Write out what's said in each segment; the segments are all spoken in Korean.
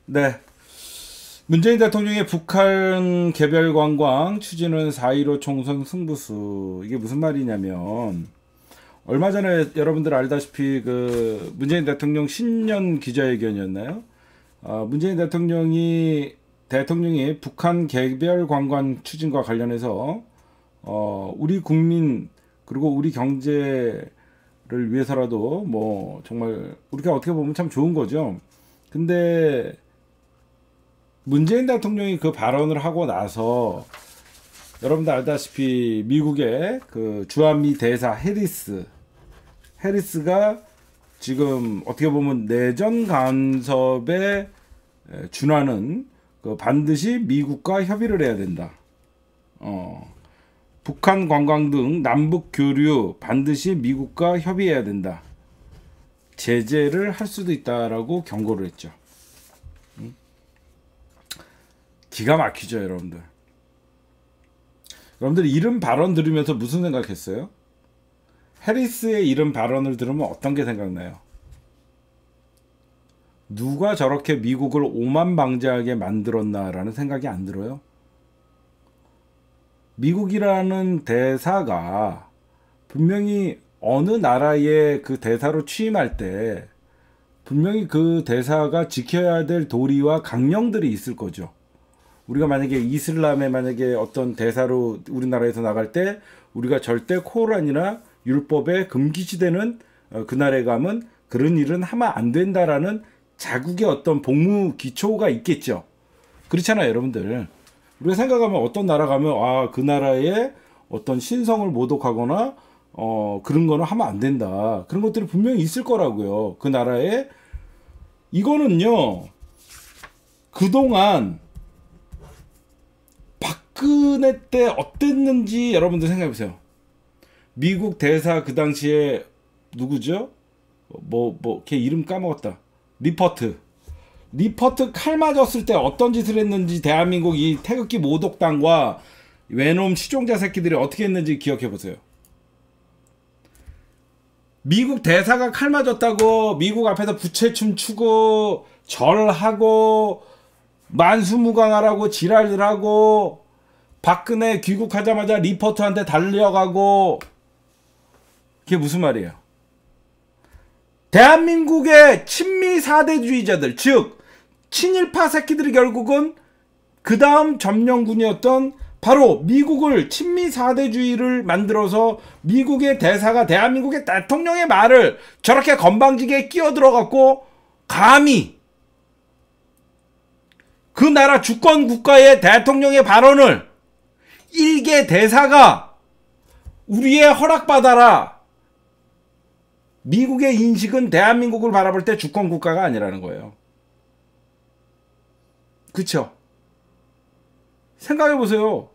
네. 문재인 대통령의 북한 개별 관광 추진은 4.15 총선 승부수. 이게 무슨 말이냐면, 얼마 전에 여러분들 알다시피 그 문재인 대통령 신년 기자회견이었나요? 문재인 대통령이 북한 개별 관광 추진과 관련해서 우리 국민 그리고 우리 경제를 위해서라도 뭐 정말 우리가 어떻게 보면 참 좋은 거죠. 근데 문재인 대통령이 그 발언을 하고 나서 여러분들 알다시피 미국의 그 주한미 대사 해리스가 지금 어떻게 보면 내전 간섭에 준하는 그 반드시 미국과 협의를 해야 된다. 북한 관광 등 남북 교류 반드시 미국과 협의해야 된다. 제재를 할 수도 있다라고 경고를 했죠. 기가 막히죠, 여러분들. 여러분들 이런 발언 들으면서 무슨 생각했어요? 해리스의 이런 발언을 들으면 어떤 게 생각나요? 누가 저렇게 미국을 오만방자하게 만들었나라는 생각이 안 들어요? 미국이라는 대사가 분명히 어느 나라의 그 대사로 취임할 때 분명히 그 대사가 지켜야 될 도리와 강령들이 있을 거죠. 우리가 만약에 이슬람의 만약에 어떤 대사로 우리나라에서 나갈 때 우리가 절대 코란이나 율법에 금기시되는 그 나라에 가면 그런 일은 하면 안 된다라는 자국의 어떤 복무 기초가 있겠죠. 그렇잖아요, 여러분들. 우리가 생각하면 어떤 나라 가면 그 나라의 어떤 신성을 모독하거나 그런 거는 하면 안 된다. 그런 것들이 분명히 있을 거라고요. 그 나라에. 이거는요, 그동안 박근혜 때 어땠는지 여러분들 생각해보세요. 미국 대사 그 당시에 누구죠? 걔 이름 까먹었다. 리퍼트 칼 맞았을 때 어떤 짓을 했는지 대한민국 이 태극기 모독당과 외놈 시종자 새끼들이 어떻게 했는지 기억해보세요. 미국 대사가 칼 맞았다고 미국 앞에서 부채춤 추고 절하고 만수무강하라고 지랄을 하고 박근혜 귀국하자마자 리포트한테 달려가고 그게 무슨 말이에요? 대한민국의 친미 사대주의자들 즉 친일파 새끼들이 결국은 그 다음 점령군이었던 바로 미국을 친미 사대주의를 만들어서 미국의 대사가 대한민국의 대통령의 말을 저렇게 건방지게 끼어들어갖고 감히 그 나라 주권 국가의 대통령의 발언을 일개 대사가 우리의 허락받아라. 미국의 인식은 대한민국을 바라볼 때 주권 국가가 아니라는 거예요. 그쵸? 생각해보세요.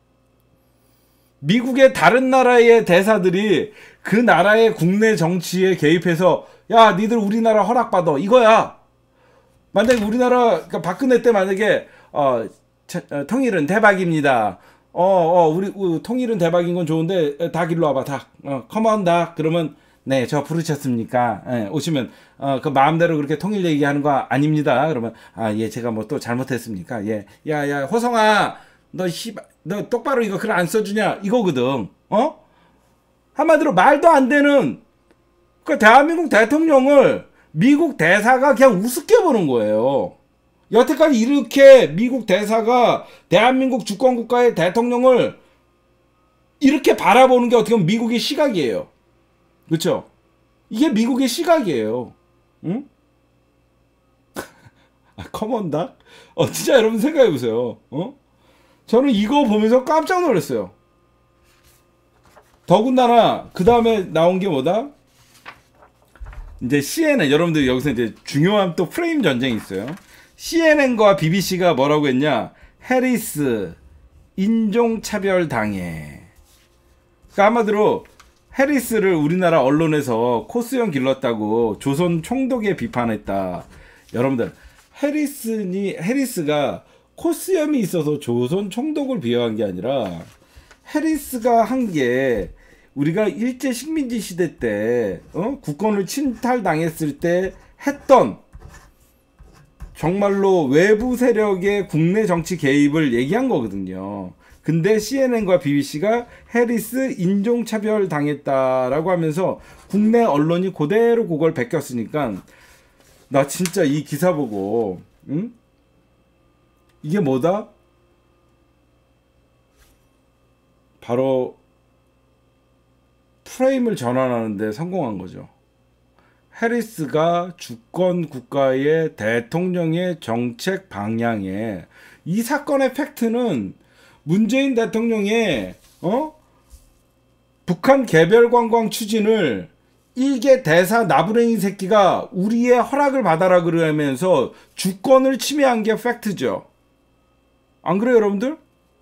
미국의 다른 나라의 대사들이 그 나라의 국내 정치에 개입해서 야 니들 우리나라 허락받아 이거야. 만약에 우리나라 그러니까 박근혜 때 만약에 통일은 대박입니다. 우리 통일은 대박인 건 좋은데 닭 일로 와봐 닭. 컴온 닭. 그러면 네 저 부르셨습니까? 오시면 그 마음대로 그렇게 통일 얘기하는 거 아닙니다. 그러면 예 제가 뭐 또 잘못했습니까? 예 야야 호성아 너 똑바로 이거 글 안 써주냐 이거거든. 한마디로 말도 안 되는 그 대한민국 대통령을 미국 대사가 그냥 우습게 보는 거예요. 여태까지 이렇게 미국 대사가 대한민국 주권국가의 대통령을 이렇게 바라보는 게 어떻게 보면 미국의 시각이에요. 그렇죠? 이게 미국의 시각이에요. 응? 커먼다? 진짜 여러분 생각해보세요. 저는 이거 보면서 깜짝 놀랐어요. 더군다나 그 다음에 나온 게 뭐다? 이제 CNN 여러분들 여기서 이제 중요한 또 프레임 전쟁이 있어요. CNN과 BBC가 뭐라고 했냐? 해리스 인종차별 당해. 그러니까 한마디로 해리스를 우리나라 언론에서 코스형 길렀다고 조선 총독에 비판했다. 여러분들 해리스가 코스염이 있어서 조선 총독을 비하한 게 아니라 해리스가 한 게 우리가 일제 식민지 시대 때 국권을 침탈당했을 때 했던 정말로 외부 세력의 국내 정치 개입을 얘기한 거거든요. 근데 CNN과 BBC가 해리스 인종차별 당했다라고 하면서 국내 언론이 그대로 그걸 베꼈으니까 나 진짜 이 기사 보고 응? 이게 뭐다? 바로 프레임을 전환하는데 성공한 거죠. 해리스가 주권 국가의 대통령의 정책 방향에 이 사건의 팩트는 문재인 대통령의 북한 개별 관광 추진을 일개 대사 나부랭이 새끼가 우리의 허락을 받아라 그러면서 주권을 침해한 게 팩트죠. 안 그래요, 여러분들?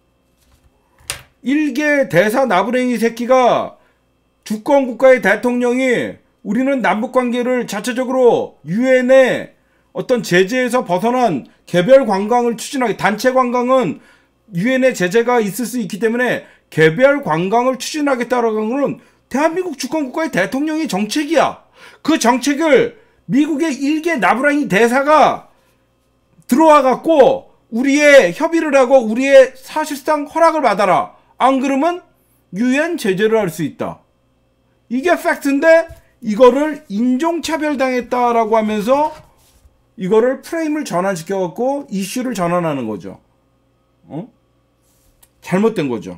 일개 대사 나부랭이 새끼가 주권 국가의 대통령이 우리는 남북관계를 자체적으로 유엔의 어떤 제재에서 벗어난 개별 관광을 추진하게, 단체 관광은 유엔의 제재가 있을 수 있기 때문에 개별 관광을 추진하겠다라는 것은 대한민국 주권 국가의 대통령의 정책이야. 그 정책을 미국의 일개 나부랭이 대사가 들어와 갖고 우리의 협의를 하고 우리의 사실상 허락을 받아라. 안 그러면 유엔 제재를 할 수 있다. 이게 팩트인데 이거를 인종차별당했다라고 하면서 이거를 프레임을 전환시켜갖고 이슈를 전환하는 거죠. 잘못된 거죠.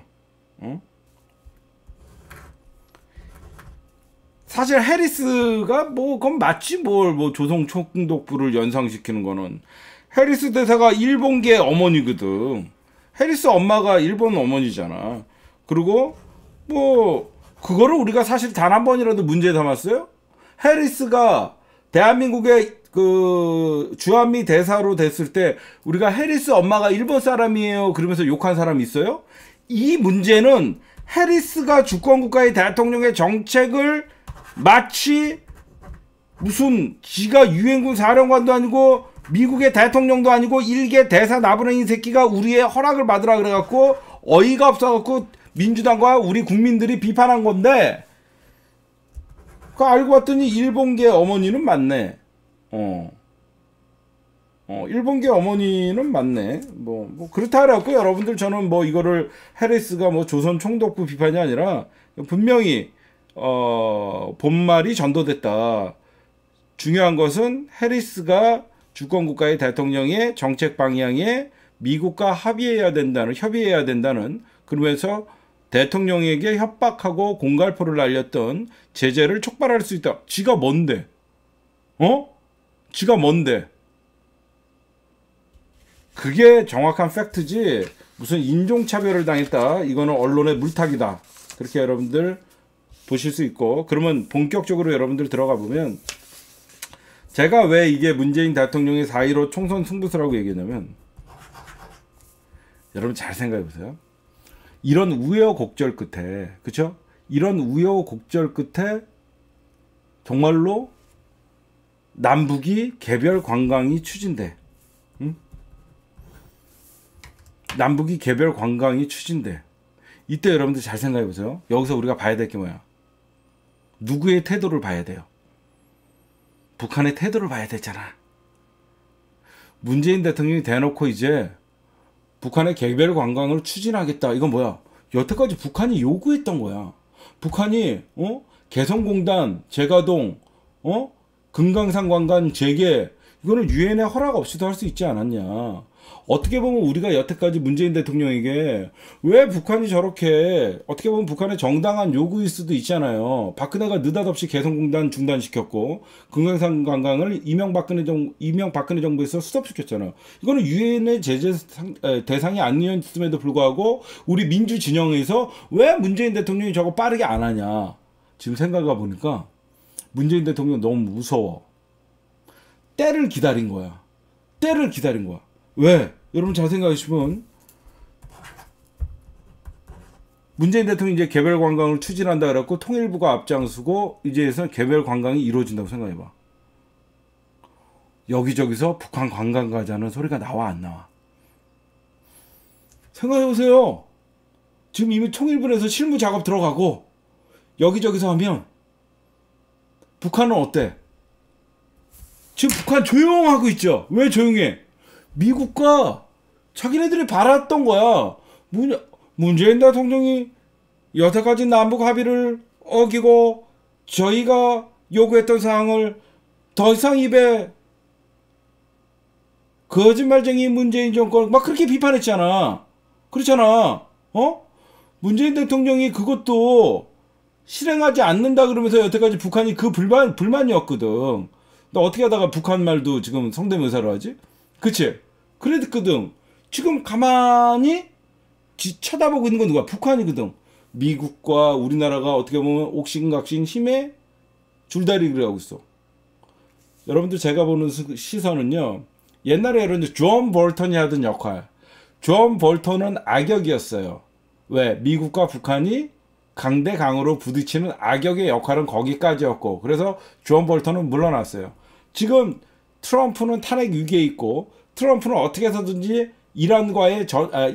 사실 해리스가 뭐 그건 맞지 뭘 뭐 조성 총독부를 연상시키는 거는 해리스 대사가 일본계 어머니거든. 해리스 엄마가 일본 어머니잖아. 그리고 뭐 그거를 우리가 사실 단 한 번이라도 문제에 담았어요? 해리스가 대한민국의 그 주한미 대사로 됐을 때 우리가 해리스 엄마가 일본 사람이에요 그러면서 욕한 사람 있어요? 이 문제는 해리스가 주권국가의 대통령의 정책을 마치 무슨 지가 유엔군 사령관도 아니고 미국의 대통령도 아니고 일개 대사 나부랭이 새끼가 우리의 허락을 받으라 그래갖고 어이가 없어갖고 민주당과 우리 국민들이 비판한 건데 그 알고 봤더니 일본계 어머니는 맞네. 일본계 어머니는 맞네. 뭐 그렇다 그래갖고 여러분들 저는 뭐 이거를 해리스가 뭐 조선 총독부 비판이 아니라 분명히 본말이 전도됐다. 중요한 것은 해리스가 주권국가의 대통령의 정책 방향에 미국과 협의해야 된다는 그러면서 대통령에게 협박하고 공갈포를 날렸던 제재를 촉발할 수 있다. 지가 뭔데? 지가 뭔데? 그게 정확한 팩트지 무슨 인종차별을 당했다. 이거는 언론의 물타기다. 그렇게 여러분들 보실 수 있고 그러면 본격적으로 여러분들 들어가 보면 제가 왜 이게 문재인 대통령의 4.15 총선 승부수라고 얘기했냐면 여러분 잘 생각해 보세요. 이런 우여곡절 끝에 그쵸? 이런 우여곡절 끝에 정말로 남북이 개별 관광이 추진돼. 응? 남북이 개별 관광이 추진돼. 이때 여러분들 잘 생각해 보세요. 여기서 우리가 봐야 될 게 뭐야? 누구의 태도를 봐야 돼요? 북한의 태도를 봐야 되잖아. 문재인 대통령이 대놓고 이제 북한의 개별 관광을 추진하겠다. 이건 뭐야? 여태까지 북한이 요구했던 거야. 북한이 개성공단, 제가동, 금강산 관광 재개 이거는 유엔의 허락 없이도 할 수 있지 않았냐. 어떻게 보면 우리가 여태까지 문재인 대통령에게 왜 북한이 저렇게 어떻게 보면 북한의 정당한 요구일 수도 있잖아요. 박근혜가 느닷없이 개성공단 중단시켰고 금강산 관광을 이명박근혜 정부에서 스톱시켰잖아요. 이거는 유엔의 제재 대상이 아니었음에도 불구하고 우리 민주 진영에서 왜 문재인 대통령이 저거 빠르게 안 하냐. 지금 생각해 보니까 문재인 대통령 너무 무서워. 때를 기다린 거야. 때를 기다린 거야. 왜? 여러분 잘 생각하시면 문재인 대통령이 이제 개별 관광을 추진한다 그랬고 통일부가 앞장서고 이제서 개별 관광이 이루어진다고 생각해봐. 여기저기서 북한 관광 가자는 소리가 나와 안 나와? 생각해보세요. 지금 이미 통일부에서 실무 작업 들어가고 여기저기서 하면 북한은 어때? 지금 북한 조용하고 있죠. 왜 조용해? 미국과 자기네들이 바랐던 거야. 문재인 대통령이 여태까지 남북 합의를 어기고 저희가 요구했던 사항을 더 이상 입에 거짓말쟁이 문재인 정권 막 그렇게 비판했잖아. 그렇잖아. 문재인 대통령이 그것도 실행하지 않는다 그러면서 여태까지 북한이 그 불만이었거든. 너 어떻게 하다가 북한 말도 지금 성대묘사로 하지? 그치? 그랬거든. 지금 가만히 쳐다보고 있는 건 누가? 북한이거든. 미국과 우리나라가 어떻게 보면 옥신각신 힘의 줄다리기를 하고 있어. 여러분들 제가 보는 시선은요. 옛날에 여러분들 존 볼턴이 하던 역할. 존 볼턴은 악역이었어요. 왜? 미국과 북한이 강대강으로 부딪히는 악역의 역할은 거기까지였고 그래서 존 볼턴은 물러났어요. 지금 트럼프는 탄핵 위기에 있고 트럼프는 어떻게 해서든지 이란과의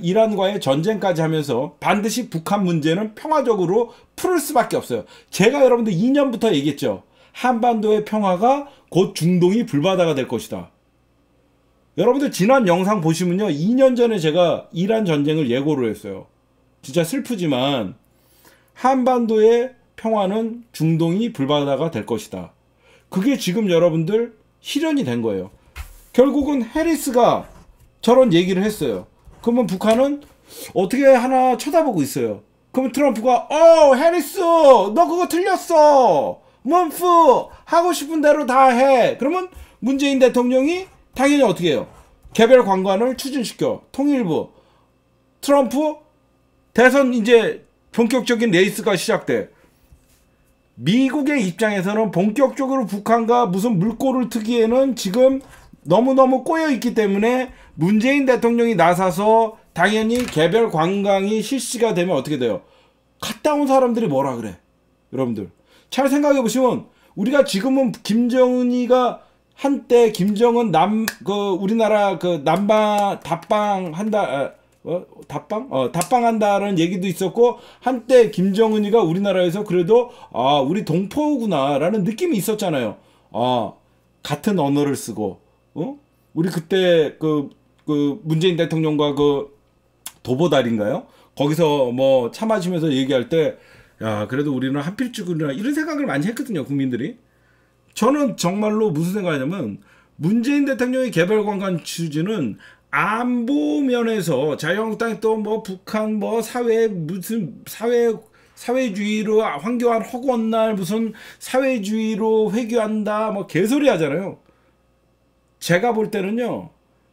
전쟁까지 하면서 반드시 북한 문제는 평화적으로 풀을 수밖에 없어요. 제가 여러분들 2년부터 얘기했죠. 한반도의 평화가 곧 중동이 불바다가 될 것이다. 여러분들 지난 영상 보시면요. 2년 전에 제가 이란 전쟁을 예고를 했어요. 진짜 슬프지만 한반도의 평화는 중동이 불바다가 될 것이다. 그게 지금 여러분들 실현이 된 거예요. 결국은 해리스가 저런 얘기를 했어요. 그러면 북한은 어떻게 하나 쳐다보고 있어요. 그러면 트럼프가 해리스 너 그거 틀렸어. 멈프 하고 싶은 대로 다 해. 그러면 문재인 대통령이 당연히 어떻게 해요? 개별 관관을 추진시켜. 통일부. 트럼프 대선 이제 본격적인 레이스가 시작돼. 미국의 입장에서는 본격적으로 북한과 무슨 물꼬를 트기에는 지금 너무너무 꼬여있기 때문에 문재인 대통령이 나서서 당연히 개별 관광이 실시가 되면 어떻게 돼요? 갔다 온 사람들이 뭐라 그래? 여러분들 잘 생각해 보시면 우리가 지금은 김정은이가 한때 김정은 우리나라 남방 답방 한다 답방 한다라는 얘기도 있었고 한때 김정은이가 우리나라에서 그래도 우리 동포구나라는 느낌이 있었잖아요. 같은 언어를 쓰고 우리 그때 그 문재인 대통령과 그 도보달인가요? 거기서 뭐 차 마시면서 얘기할 때 야 그래도 우리는 한필주구나 이런 생각을 많이 했거든요. 국민들이. 저는 정말로 무슨 생각이냐면 문재인 대통령의 개별관광 추진은 안보 면에서 자유한국당이 또 뭐 북한 뭐 사회주의로 황교안 허구한 날 무슨 사회주의로 회귀한다 뭐 개소리 하잖아요. 제가 볼 때는요.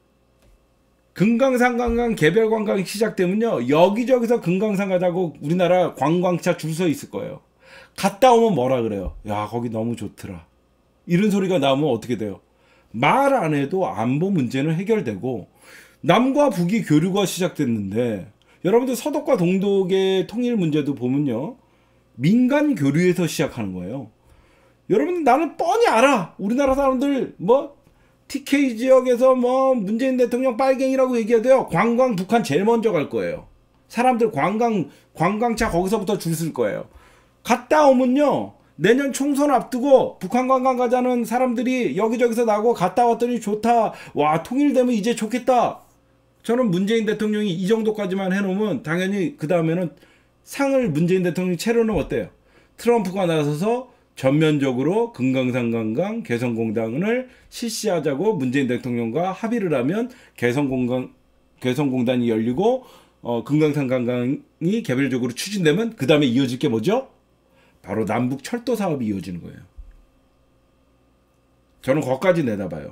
금강산 관광 개별 관광이 시작되면요. 여기저기서 금강산 가자고 우리나라 관광차 줄 서 있을 거예요. 갔다 오면 뭐라 그래요? 야 거기 너무 좋더라. 이런 소리가 나오면 어떻게 돼요? 말 안 해도 안보 문제는 해결되고 남과 북이 교류가 시작됐는데 여러분들 서독과 동독의 통일 문제도 보면요. 민간 교류에서 시작하는 거예요. 여러분 나는 뻔히 알아. 우리나라 사람들 뭐 TK 지역에서 뭐 문재인 대통령 빨갱이라고 얘기해도요. 관광 북한 제일 먼저 갈 거예요. 사람들 관광차 거기서부터 줄 쓸 거예요. 갔다 오면요. 내년 총선 앞두고 북한 관광 가자는 사람들이 여기저기서 나고 갔다 왔더니 좋다. 와 통일되면 이제 좋겠다. 저는 문재인 대통령이 이 정도까지만 해놓으면 당연히 그 다음에는 상을 문재인 대통령이 채로는 어때요? 트럼프가 나서서 전면적으로 금강산 관광 개성공단을 실시하자고 문재인 대통령과 합의를 하면 개성공단이 열리고 금강산 관광이 개별적으로 추진되면 그 다음에 이어질 게 뭐죠? 바로 남북 철도 사업이 이어지는 거예요. 저는 거기까지 내다봐요.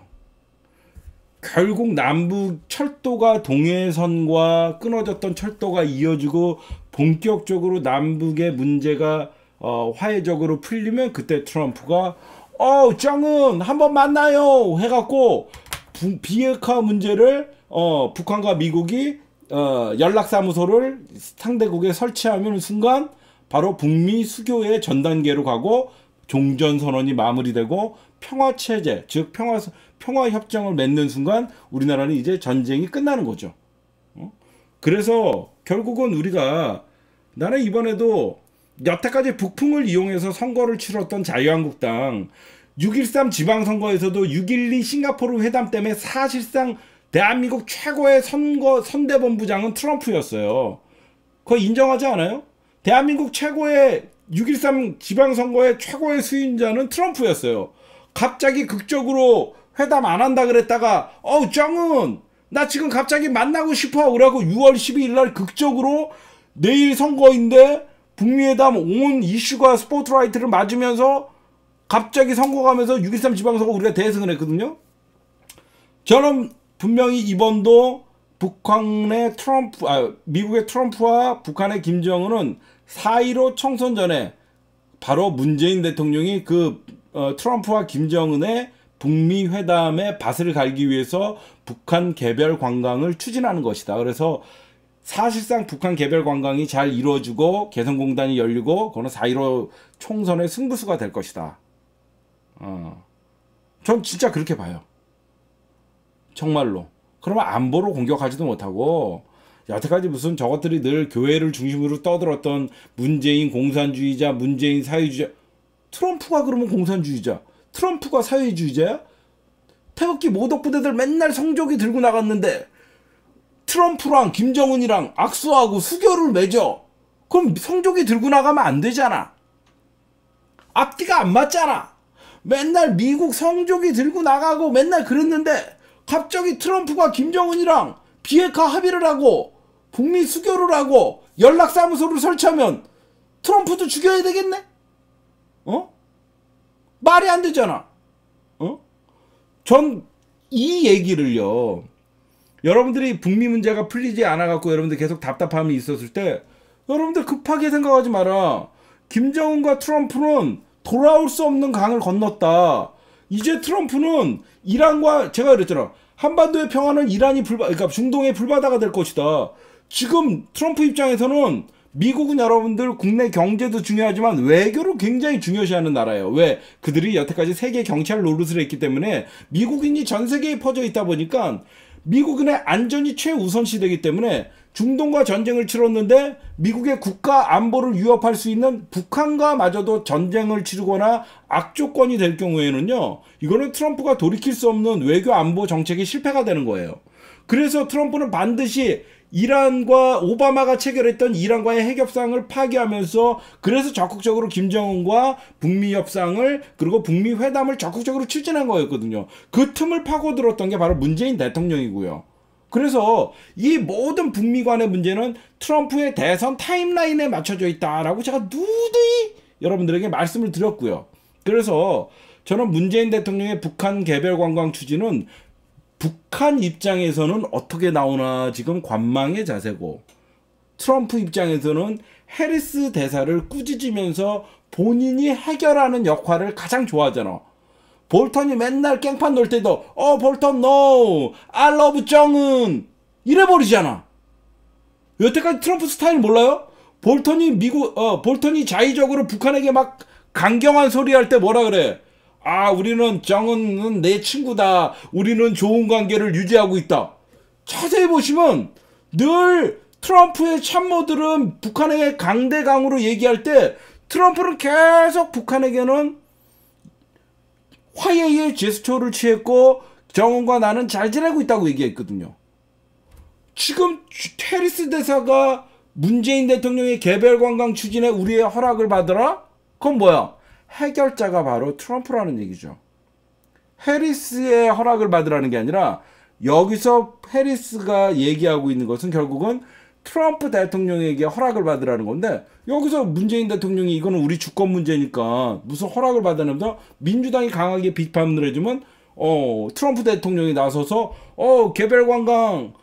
결국 남북 철도가 동해선과 끊어졌던 철도가 이어지고 본격적으로 남북의 문제가 화해적으로 풀리면 그때 트럼프가 정은 한번 만나요 해갖고 비핵화 문제를 북한과 미국이 연락사무소를 상대국에 설치하면 순간 바로 북미 수교의 전 단계로 가고 종전선언이 마무리되고 평화체제 즉 평화협정을 맺는 순간 우리나라는 이제 전쟁이 끝나는 거죠. 그래서 결국은 우리가 나는 이번에도 여태까지 북풍을 이용해서 선거를 치렀던 자유한국당 6.13 지방선거에서도 6.12 싱가포르 회담 때문에 사실상 대한민국 최고의 선대본부장은 트럼프였어요. 그거 인정하지 않아요? 대한민국 최고의 6.13 지방선거의 최고의 수인자는 트럼프였어요. 갑자기 극적으로 회담 안 한다 그랬다가 정은 나 지금 갑자기 만나고 싶어 그러고 6월 12일 날 극적으로 내일 선거인데 북미회담 온 이슈가 스포트라이트를 맞으면서 갑자기 선거 가면서 6.13 지방선거 우리가 대승을 했거든요. 저는 분명히 이번도 북한의 미국의 트럼프와 북한의 김정은은 4.15 총선 전에 바로 문재인 대통령이 트럼프와 김정은의 북미 회담의 밭을 갈기 위해서 북한 개별 관광을 추진하는 것이다. 그래서 사실상 북한 개별 관광이 잘 이루어지고 개성공단이 열리고 그거는 4.15 총선의 승부수가 될 것이다. 전 진짜 그렇게 봐요. 정말로. 그러면 안보로 공격하지도 못하고 여태까지 무슨 저것들이 늘 교회를 중심으로 떠들었던 문재인 공산주의자, 문재인 사회주의자. 트럼프가 그러면 공산주의자, 트럼프가 사회주의자야? 태극기 모독부대들 맨날 성조기 들고 나갔는데 트럼프랑 김정은이랑 악수하고 수교를 맺어. 그럼 성조기 들고 나가면 안 되잖아. 앞뒤가 안 맞잖아. 맨날 미국 성조기 들고 나가고 맨날 그랬는데 갑자기 트럼프가 김정은이랑 비핵화 합의를 하고 북미 수교를 하고 연락사무소를 설치하면 트럼프도 죽여야 되겠네? 말이 안 되잖아. 전 이 얘기를요, 여러분들이 북미 문제가 풀리지 않아갖고 여러분들 계속 답답함이 있었을 때 여러분들 급하게 생각하지 마라. 김정은과 트럼프는 돌아올 수 없는 강을 건넜다. 이제 트럼프는 이란과, 제가 그랬잖아, 한반도의 평화는 그러니까 중동의 불바다가 될 것이다. 지금 트럼프 입장에서는 미국은 여러분들 국내 경제도 중요하지만 외교를 굉장히 중요시하는 나라예요. 왜? 그들이 여태까지 세계 경찰 노릇을 했기 때문에 미국인이 전 세계에 퍼져 있다 보니까 미국인의 안전이 최우선시 되기 때문에 중동과 전쟁을 치렀는데 미국의 국가 안보를 위협할 수 있는 북한과 마저도 전쟁을 치르거나 악조건이 될 경우에는요, 이거는 트럼프가 돌이킬 수 없는 외교 안보 정책이 실패가 되는 거예요. 그래서 트럼프는 반드시 이란과 오바마가 체결했던 이란과의 핵협상을 파기하면서 그래서 적극적으로 김정은과 북미 협상을 그리고 북미 회담을 적극적으로 추진한 거였거든요. 그 틈을 파고들었던 게 바로 문재인 대통령이고요. 그래서 이 모든 북미 간의 문제는 트럼프의 대선 타임라인에 맞춰져 있다라고 제가 누누이 여러분들에게 말씀을 드렸고요. 그래서 저는 문재인 대통령의 북한 개별 관광 추진은 북한 입장에서는 어떻게 나오나 지금 관망의 자세고, 트럼프 입장에서는 해리스 대사를 꾸짖으면서 본인이 해결하는 역할을 가장 좋아하잖아. 볼턴이 맨날 깽판 놀 때도 볼턴 no, I love 정은 이래버리잖아. 여태까지 트럼프 스타일 몰라요? 볼턴이 자의적으로 북한에게 막 강경한 소리 할 때 뭐라 그래? 우리는 정은은 내 친구다. 우리는 좋은 관계를 유지하고 있다. 자세히 보시면 늘 트럼프의 참모들은 북한에게 강대강으로 얘기할 때 트럼프는 계속 북한에게는 화해의 제스처를 취했고 정은과 나는 잘 지내고 있다고 얘기했거든요. 지금 해리스 대사가 문재인 대통령의 개별 관광 추진에 우리의 허락을 받으라? 그건 뭐야? 해결자가 바로 트럼프라는 얘기죠. 해리스의 허락을 받으라는 게 아니라 여기서 해리스가 얘기하고 있는 것은 결국은 트럼프 대통령에게 허락을 받으라는 건데, 여기서 문재인 대통령이 이거는 우리 주권 문제니까 무슨 허락을 받으면서 민주당이 강하게 비판을 해주면 트럼프 대통령이 나서서 개별 관광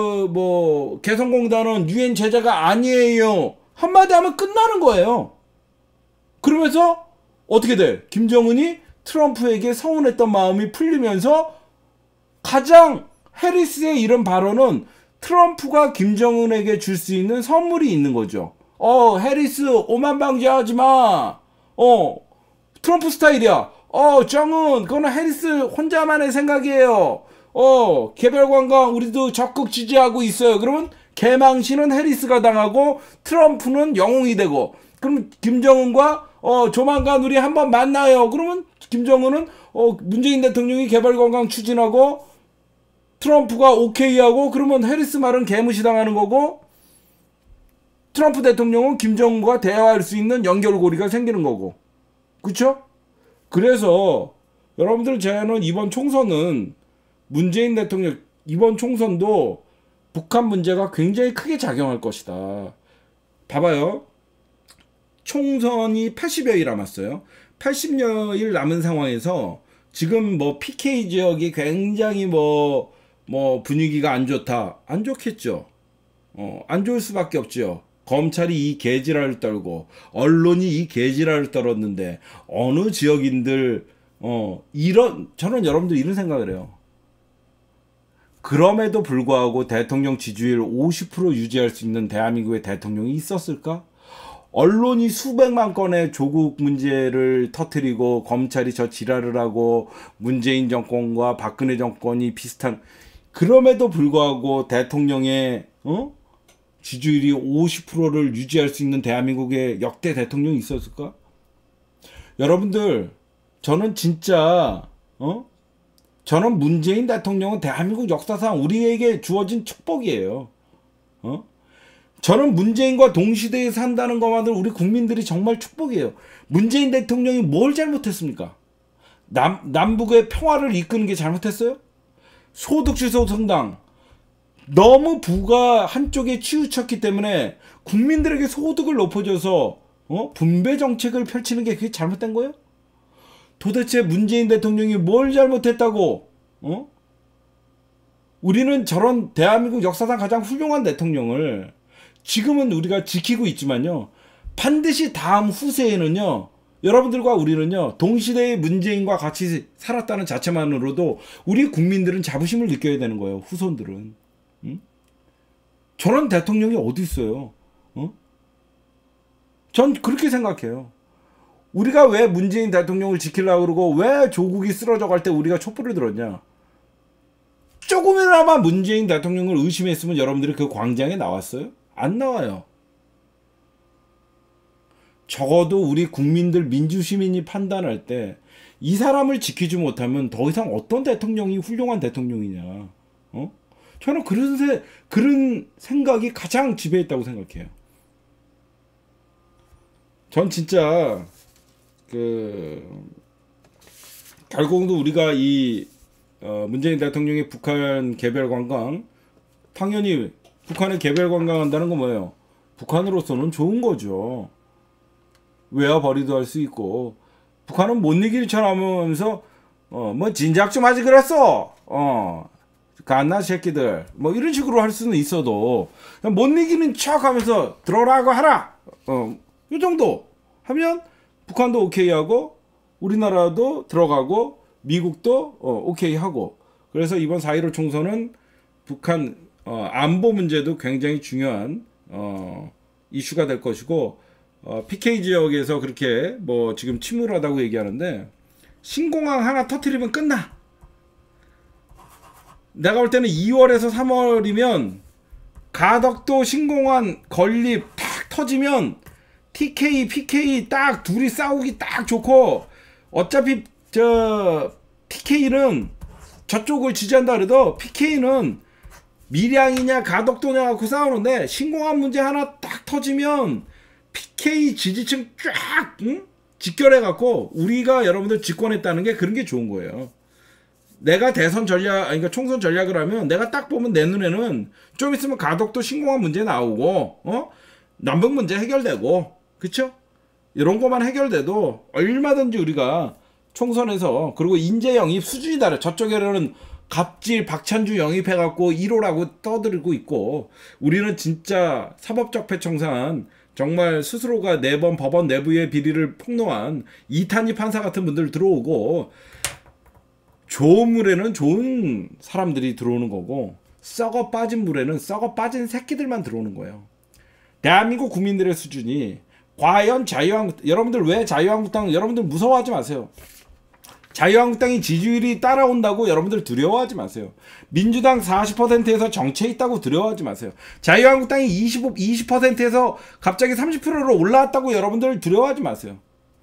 개성공단은 유엔 제재가 아니에요 한마디 하면 끝나는 거예요. 그러면서 어떻게 돼? 김정은이 트럼프에게 서운했던 마음이 풀리면서 가장 해리스의 이런 발언은 트럼프가 김정은에게 줄 수 있는 선물이 있는 거죠. 해리스 오만방자하지 마. 트럼프 스타일이야. 정은 그거는 해리스 혼자만의 생각이에요. 개별 관광 우리도 적극 지지하고 있어요. 그러면 개망신은 해리스가 당하고 트럼프는 영웅이 되고, 그럼 김정은과 조만간 우리 한번 만나요. 그러면 김정은은 문재인 대통령이 개발관광 추진하고 트럼프가 오케이하고 그러면 해리스 말은 개무시당하는 거고 트럼프 대통령은 김정은과 대화할 수 있는 연결고리가 생기는 거고. 그쵸? 그래서 여러분들 저는 이번 총선은 문재인 대통령 이번 총선도 북한 문제가 굉장히 크게 작용할 것이다. 봐봐요. 총선이 80여일 남았어요. 80여일 남은 상황에서 지금 뭐 PK 지역이 굉장히 뭐 분위기가 안 좋다. 안 좋겠죠. 안 좋을 수밖에 없죠. 검찰이 이 개지랄을 떨고 언론이 이 개지랄을 떨었는데 어느 지역인들 저는 여러분들 이런 생각을 해요. 그럼에도 불구하고 대통령 지지율 50% 유지할 수 있는 대한민국의 대통령이 있었을까? 언론이 수백만 건의 조국 문제를 터뜨리고 검찰이 저 지랄을 하고 문재인 정권과 박근혜 정권이 비슷한 그럼에도 불구하고 대통령의 지지율이 50%를 유지할 수 있는 대한민국의 역대 대통령이 있었을까? 여러분들 저는 진짜 저는 문재인 대통령은 대한민국 역사상 우리에게 주어진 축복이에요. 저는 문재인과 동시대에 산다는 것만으로 우리 국민들이 정말 축복이에요. 문재인 대통령이 뭘 잘못했습니까? 남북의 평화를 이끄는 게 잘못했어요? 소득주도 성장 너무 부가 한쪽에 치우쳤기 때문에 국민들에게 소득을 높여줘서 분배 정책을 펼치는 게 그게 잘못된 거예요? 도대체 문재인 대통령이 뭘 잘못했다고 우리는 저런 대한민국 역사상 가장 훌륭한 대통령을 지금은 우리가 지키고 있지만요. 반드시 다음 후세에는요. 여러분들과 우리는요. 동시대의 문재인과 같이 살았다는 자체만으로도 우리 국민들은 자부심을 느껴야 되는 거예요. 후손들은. 저런 대통령이 어디 있어요? 전 그렇게 생각해요. 우리가 왜 문재인 대통령을 지키려고 그러고 왜 조국이 쓰러져 갈 때 우리가 촛불을 들었냐? 조금이나마 문재인 대통령을 의심했으면 여러분들이 그 광장에 나왔어요? 안 나와요. 적어도 우리 국민들 민주시민이 판단할 때 이 사람을 지키지 못하면 더 이상 어떤 대통령이 훌륭한 대통령이냐. 저는 그런 생각이 가장 지배했다고 생각해요. 전 진짜 결국도 우리가 이 문재인 대통령의 북한 개별 관광 당연히 북한에 개별 관광한다는 건 뭐예요? 북한으로서는 좋은 거죠. 외화벌이도 할 수 있고 북한은 못 이길 척하면서 뭐 진작 좀 하지 그랬어. 갓나 새끼들 뭐 이런 식으로 할 수는 있어도 못 이기는 척하면서 들어라고 하라. 이 정도 하면 북한도 오케이 하고 우리나라도 들어가고 미국도 오케이 하고 그래서 이번 4.15 총선은 북한 안보 문제도 굉장히 중요한 이슈가 될 것이고 PK 지역에서 그렇게 뭐 지금 침울하다고 얘기하는데 신공항 하나 터트리면 끝나. 내가 볼 때는 2월에서 3월이면 가덕도 신공항 건립 탁 터지면 TK, PK 딱 둘이 싸우기 딱 좋고 어차피 TK는 저쪽을 지지한다 그래도 PK는 밀양이냐 가덕도냐 갖고 싸우는데 신공항 문제 하나 딱 터지면 PK 지지층 쫙 직결해 갖고 우리가 여러분들 집권했다는 게 그런 게 좋은 거예요. 내가 대선 전략 그러니까 총선 전략을 하면 내가 딱 보면 내 눈에는 좀 있으면 가덕도 신공항 문제 나오고 남북 문제 해결되고 그쵸? 이런 것만 해결돼도 얼마든지 우리가 총선에서 그리고 인재 영입 수준이 다르 저쪽에는 갑질 박찬주 영입해갖고 1호라고 떠들고 있고 우리는 진짜 사법적폐청산 정말 스스로가 4번 법원 내부의 비리를 폭로한 이탄희 판사 같은 분들 들어오고 좋은 물에는 좋은 사람들이 들어오는 거고 썩어 빠진 물에는 썩어 빠진 새끼들만 들어오는 거예요. 대한민국 국민들의 수준이 과연 자유한국당 여러분들 왜 자유한국당 여러분들 무서워하지 마세요. 자유한국당이 지지율이 따라온다고 여러분들 두려워하지 마세요. 민주당 40%에서 정체에 있다고 두려워하지 마세요. 자유한국당이 20%에서 갑자기 30%로 올라왔다고 여러분들 두려워하지 마세요.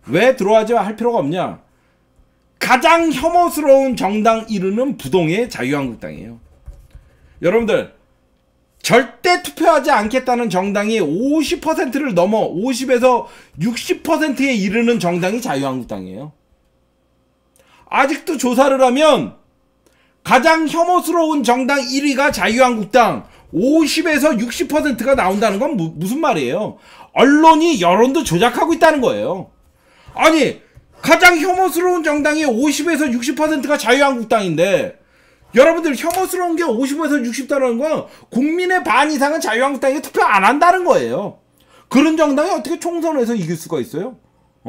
왜 들어와지 할 필요가 없냐? 가장 혐오스러운 정당 1위는 부동의 자유한국당이에요. 여러분들 절대 투표하지 않겠다는 정당이 50%를 넘어 50에서 60%에 이르는 정당이 자유한국당이에요. 아직도 조사를 하면 가장 혐오스러운 정당 1위가 자유한국당, 50에서 60%가 나온다는 건 무슨 말이에요? 언론이 여론도 조작하고 있다는 거예요. 아니 가장 혐오스러운 정당이 50에서 60%가 자유한국당인데, 여러분들 혐오스러운 게 50에서 60%라는 건 국민의 반 이상은 자유한국당에 투표 안 한다는 거예요. 그런 정당이 어떻게 총선에서 이길 수가 있어요?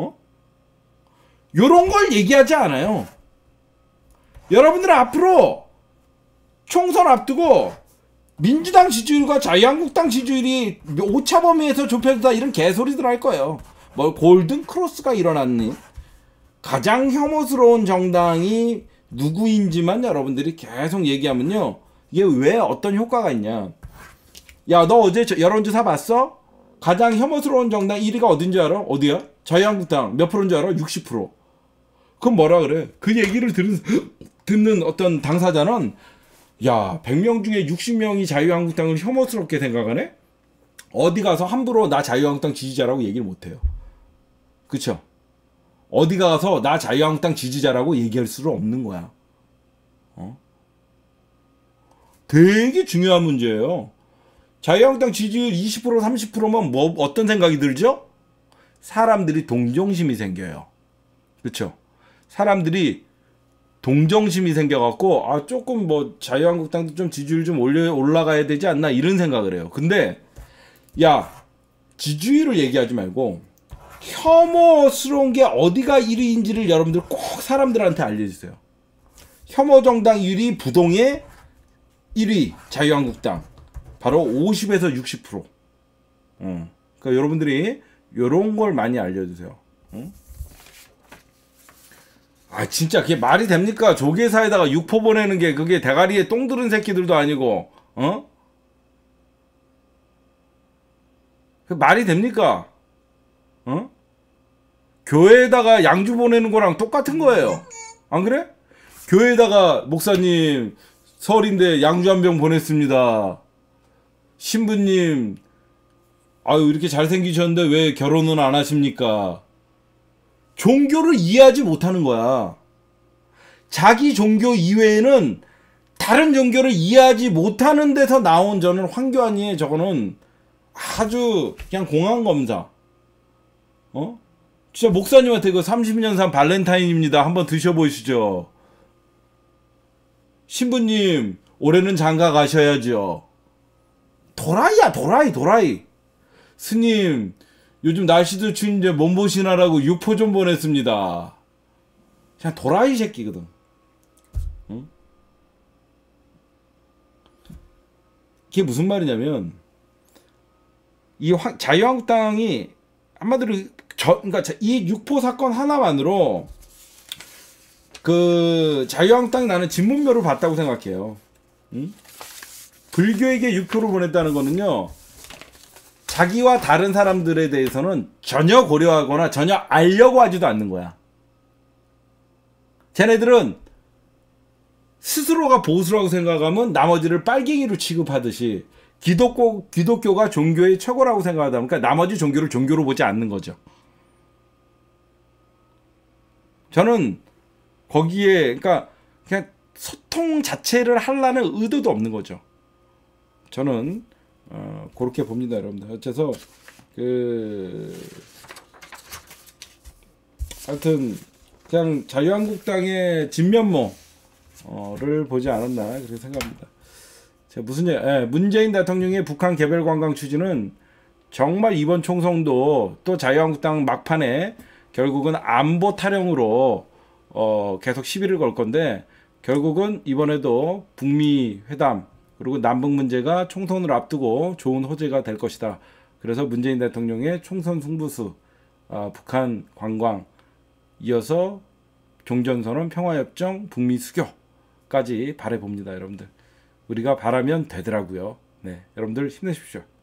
요런 걸 얘기하지 않아요. 여러분들 앞으로 총선 앞두고 민주당 지지율과 자유한국당 지지율이 오차 범위에서 좁혀진다 이런 개소리들 할 거예요. 뭐 골든 크로스가 일어났니? 가장 혐오스러운 정당이 누구인지만 여러분들이 계속 얘기하면요, 이게 왜 어떤 효과가 있냐. 야, 너 어제 여론조사 봤어? 가장 혐오스러운 정당 1위가 어딘지 알아? 어디야? 자유한국당. 몇 프로인 줄 알아? 60%. 그럼 뭐라 그래? 그 얘기를 듣는 어떤 당사자는, 야, 100명 중에 60명이 자유한국당을 혐오스럽게 생각하네? 어디 가서 함부로 나 자유한국당 지지자라고 얘기를 못해요. 그쵸? 어디 가서 나 자유한국당 지지자라고 얘기할 수는 없는 거야. 되게 중요한 문제예요. 자유한국당 지지율 20% 30%면 뭐 어떤 생각이 들죠? 사람들이 동정심이 생겨요. 그쵸? 사람들이 동정심이 생겨갖고, 아, 조금 뭐 자유한국당도 좀 지지율 좀 올라가야 되지 않나 이런 생각을 해요. 근데 야, 지지율을 얘기하지 말고 혐오스러운 게 어디가 1위인지를 여러분들 꼭 사람들한테 알려주세요. 혐오 정당 1위 부동의 1위 자유한국당, 바로 50에서 60%. 그러니까 여러분들이 요런 걸 많이 알려주세요. 아, 진짜 그게 말이 됩니까? 조계사에다가 육포 보내는 게 그게 대가리에 똥 들은 새끼들도 아니고, 그 말이 됩니까? 교회에다가 양주 보내는 거랑 똑같은 거예요. 안 그래? 교회에다가 목사님 설인데 양주 한 병 보냈습니다. 신부님, 아유 이렇게 잘생기셨는데 왜 결혼은 안 하십니까? 종교를 이해하지 못하는 거야. 자기 종교 이외에는 다른 종교를 이해하지 못하는 데서 나온, 저는 황교안이의 저거는 아주 그냥 공안검사. 진짜 목사님한테 그 30년산 발렌타인입니다, 한번 드셔보시죠. 신부님 올해는 장가 가셔야죠. 도라이야, 도라이. 스님 요즘 날씨도 추운데 몸보신하라고 육포 좀 보냈습니다. 그냥 도라이 새끼거든. 이게 무슨 말이냐면, 이 자유한국당이 한마디로 그러니까 이 육포 사건 하나만으로 그 자유한국당이 나는 진문묘를 봤다고 생각해요. 불교에게 육포를 보냈다는 거는요, 자기와 다른 사람들에 대해서는 전혀 고려하거나 전혀 알려고 하지도 않는 거야. 쟤네들은 스스로가 보수라고 생각하면 나머지를 빨갱이로 취급하듯이, 기독교가 종교의 최고라고 생각하다 보니까 나머지 종교를 종교로 보지 않는 거죠. 저는 거기에 그러니까 그냥 소통 자체를 하려는 의도도 없는 거죠. 저는 그렇게 봅니다, 여러분들. 어째서 하여튼 그냥 자유한국당의 진면모를 보지 않았나 그렇게 생각합니다. 문재인 대통령의 북한 개별 관광 추진은 정말 이번 총선도 또 자유한국당 막판에 결국은 안보 타령으로 계속 시비를 걸 건데, 결국은 이번에도 북미 회담 그리고 남북 문제가 총선을 앞두고 좋은 호재가 될 것이다. 그래서 문재인 대통령의 총선 승부수, 북한 관광, 이어서 종전선언, 평화협정, 북미 수교까지 바라봅니다, 여러분들. 우리가 바라면 되더라고요. 네, 여러분들 힘내십시오.